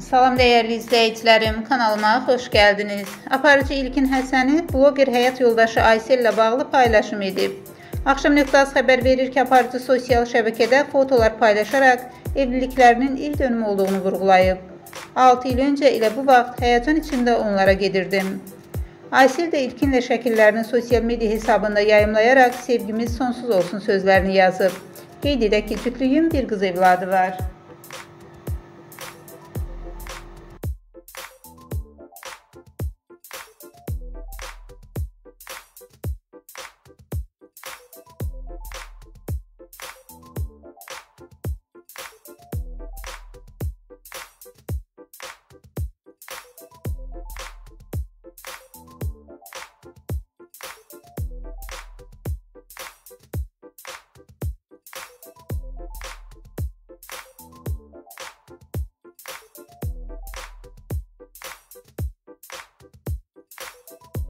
Salam değerli izləyicilərim, kanalıma xoş gəldiniz. Aparıcı İlkin Həsəni bloger həyat yoldaşı Aysel ilə bağlı paylaşım edib. Axşam Nöqtəz xəbər verir ki, aparıcı sosial şəbəkədə fotolar paylaşaraq evliliklərinin il dönümü olduğunu vurğulayıb. 6 il öncə ilə bu vaxt həyəcan içində onlara gedirdim. Aysel də İlkinlə şəkillərini sosial media hesabında yayımlayaraq sevgimiz sonsuz olsun sözlərini yazıb. Qeyd edək ki, cütlüyün bir qız evladı var.